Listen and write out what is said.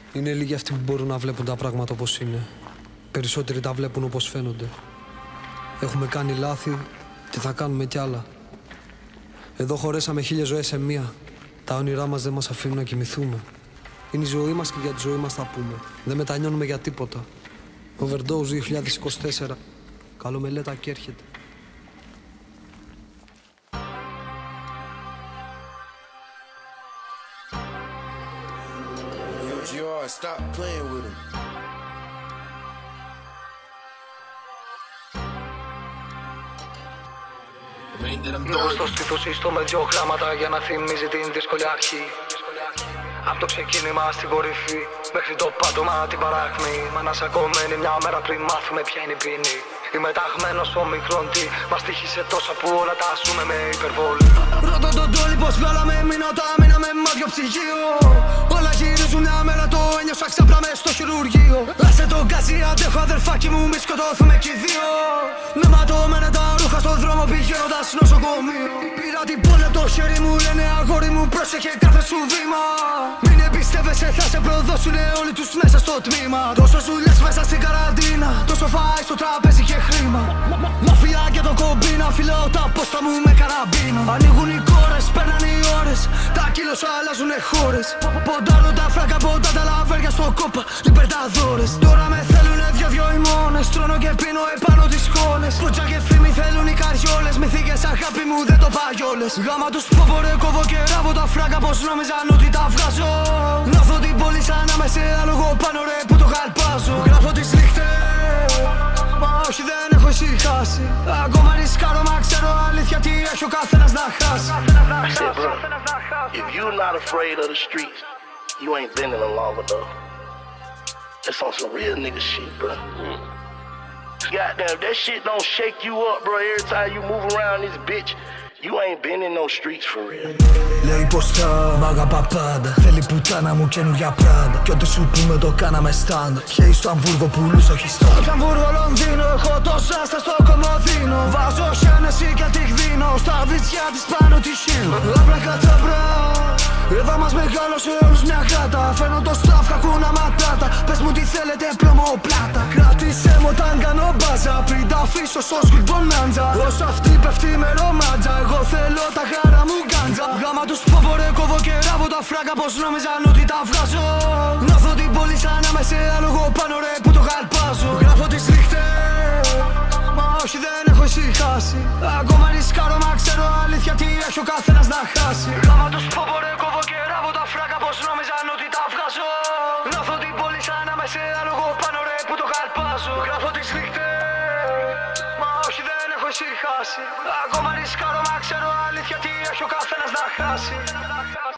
Είναι λίγοι αυτοί που μπορούν να βλέπουν τα πράγματα όπως είναι. Περισσότεροι τα βλέπουν όπως φαίνονται. Έχουμε κάνει λάθη και θα κάνουμε κι άλλα. Εδώ χωρέσαμε 1000 ζωές σε μία. Τα όνειρά μας δεν μας αφήνουν να κοιμηθούμε. Είναι η ζωή μας και για τη ζωή μας θα πούμε. Δεν μετανιώνουμε για τίποτα. Overdose 2024. Καλομελέτα και έρχεται. Stop playing with him. Νιώθω στο στήθος ιστό με 2 γράμματα για να θυμίζει την δύσκολη αρχή. Από το ξεκίνημα στην κορυφή μέχρι το πάτωμα την παράκμη. Μανασακωμένη μια μέρα πριν μάθουμε ποια είναι η ποινή. Είμαι ταγμένος στο μικρόν τι μας τύχησε τόσα που όλα τα ζούμε με υπερβολή. Ρωτώ τον τόλι πως βγάλαμε μηνότα, μείναμε μάτιο ψυγείο. Όλα γυρίζουν μια μέρα, το ένιωσα ξαπλά μες στο χειρουργείο. Άσε τον κάτσει, αντέχω αδερφάκι μου, μη σκοτώθουμε κι οι δύο. Με ματωμένα τα ρούχα στον δρόμο πηγαίνοντας νοσοκομείο. Πήρα την πόλη από το χέρι μου, λένε αγόρι μου πρόσεχε κάθε σου βήμα. Μην εμπιστεύεσαι, θα σε προδώσουνε όλοι τους μέσα στο τμήμα. Τόσο ζουλιές μέσα στην καραντίνα, τόσο φάι στο τραπέζι και χρήμα. Μαφία και το κομπίνα, φυλάω τα πόστα μου με καραμπίνα. Ανοίγουν οι κόρες, παίρνανε οι ώρες, τα κιλος αλλάζουνε χώρες. Ποντάρω τα φράγκα, ποτά τα λαβέρια στο κόπα, λιπερταδόρες. Τώρα με θέλουνε δυο οι μόνες, τρώνω και πίνω επάνω τις σκόνες. Πρότσα και φήμη θέλουν οι καριόλες, μυθικές αγάπη μου δεν το παγιόλες. Γάμα τους πόπορε, κόβω και ράβω τα φράγκα πως νόμιζαν ότι τα βγάζω. Νιώθω την πόλη σαν να με σε άλογο πάνω ρε που το καλπάζω. Γράφω τις νύχτες, μα όχι δεν έχω ησυχάσει. Ακόμα ρισκάρω μα ξέρω αλήθεια τι έχει ο καθένας να χάσει. If you're not afraid of the streets, you ain't been in them long enough. That's on some real nigga shit, bro. Goddamn, that shit don't shake you up, bro. Every time you move around this bitch, you ain't been in no streets for real. Λέει πως θα μ' αγαπά πάντα. Θέλει πουτάνα μου καινούργια πράντα. Κι ό,τι σου πούμε το κάναμε στάντα. Χέι στο Αμβούργο πουλούς όχι στάντα. Στο Αμβούργο Λονδίνο έχω το σάστα στο κομμωδίνο. Βάζω χένεση και τη δίνω. Στα βυζιά της πάνω τη χείλω. Λαμπρά καταμπρά. Εδώ μας μεγάλωσε όλους μια γάτα. Φαίνω το σταφ κακούνα ματάτα. Πες μου τι θέλετε πλωμό πλάτα. Κράτησέ μου όταν κάνω μπάζα. Πριν τα αφήσω στο σκουλ μπονάντζα. Όσο αυτή πέφτει με ρομάντζα. Εγώ θέλω τα χαρά μου γκάντζα. Γάμα τους πόπορε κόβω και ράβω τα φράγκα πως νόμιζαν ότι τα βγάζω. Νιώθω την πόλη σαν να με σε άλογο πάνω ρε που το καλπάζω. Γράφω τις νύχτες, μα όχι δεν έχω ησυχάσει. Ακόμα ρισκάρω μα ξέρω αλήθεια τι έχει ο καθένας να χάσει. Γάμα τους πόπορε κόβω και ράβω τα φράγκα πως νόμιζαν ότι τα βγάζω. Νιώθω την πόλη σαν να με σε άλογο πάνω ρε που το καλπάζω. Γράφω τις νύχτες, μα όχι δεν έχω ησυχάσει. Ακόμα ρισκάρω μα ξέρω αλήθεια τι έχει ο καθένας να χάσει.